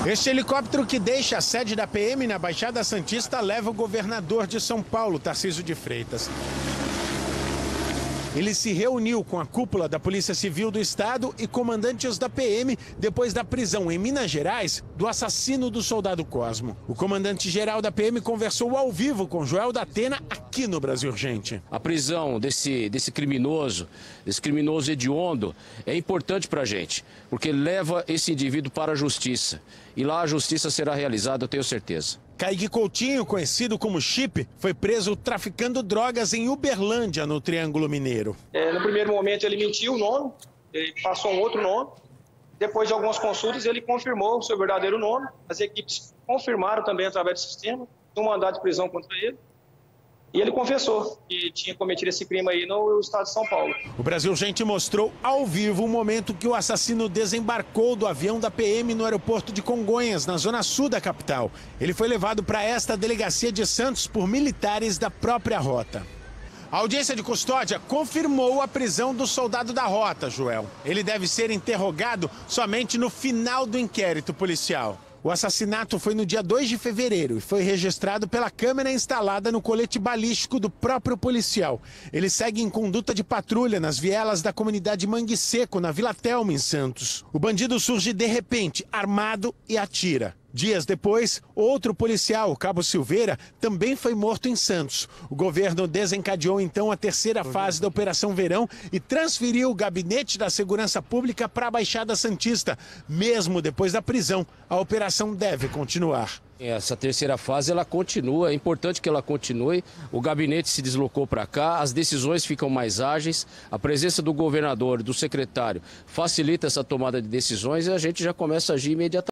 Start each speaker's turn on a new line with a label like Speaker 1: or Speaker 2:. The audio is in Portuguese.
Speaker 1: Este helicóptero que deixa a sede da PM na Baixada Santista leva o governador de São Paulo, Tarcísio de Freitas. Ele se reuniu com a cúpula da Polícia Civil do Estado e comandantes da PM depois da prisão em Minas Gerais do assassino do soldado Cosmo. O comandante-geral da PM conversou ao vivo com Joel da Atena aqui no Brasil Urgente.
Speaker 2: A prisão desse criminoso hediondo, é importante para a gente, porque leva esse indivíduo para a justiça. E lá a justiça será realizada, eu tenho certeza.
Speaker 1: Kaique Coutinho, conhecido como Chip, foi preso traficando drogas em Uberlândia, no Triângulo Mineiro.
Speaker 3: No primeiro momento ele mentiu o nome, ele passou um outro nome. Depois de algumas consultas ele confirmou o seu verdadeiro nome. As equipes confirmaram também através do sistema um mandado de prisão contra ele. E ele confessou que tinha cometido esse crime aí no estado de São Paulo.
Speaker 1: O Brasil Urgente mostrou ao vivo o momento que o assassino desembarcou do avião da PM no aeroporto de Congonhas, na zona sul da capital. Ele foi levado para esta delegacia de Santos por militares da própria rota. A audiência de custódia confirmou a prisão do soldado da rota, Joel. Ele deve ser interrogado somente no final do inquérito policial. O assassinato foi no dia 2 de fevereiro e foi registrado pela câmera instalada no colete balístico do próprio policial. Ele segue em conduta de patrulha nas vielas da comunidade Mangue Seco, na Vila Telma, em Santos. O bandido surge de repente, armado e atira. Dias depois, outro policial, o Cabo Silveira, também foi morto em Santos. O governo desencadeou então a terceira fase da Operação Verão e transferiu o Gabinete da Segurança Pública para a Baixada Santista. Mesmo depois da prisão, a operação deve continuar.
Speaker 2: Essa terceira fase ela continua, é importante que ela continue. O gabinete se deslocou para cá, as decisões ficam mais ágeis, a presença do governador, do secretário, facilita essa tomada de decisões e a gente já começa a agir imediatamente.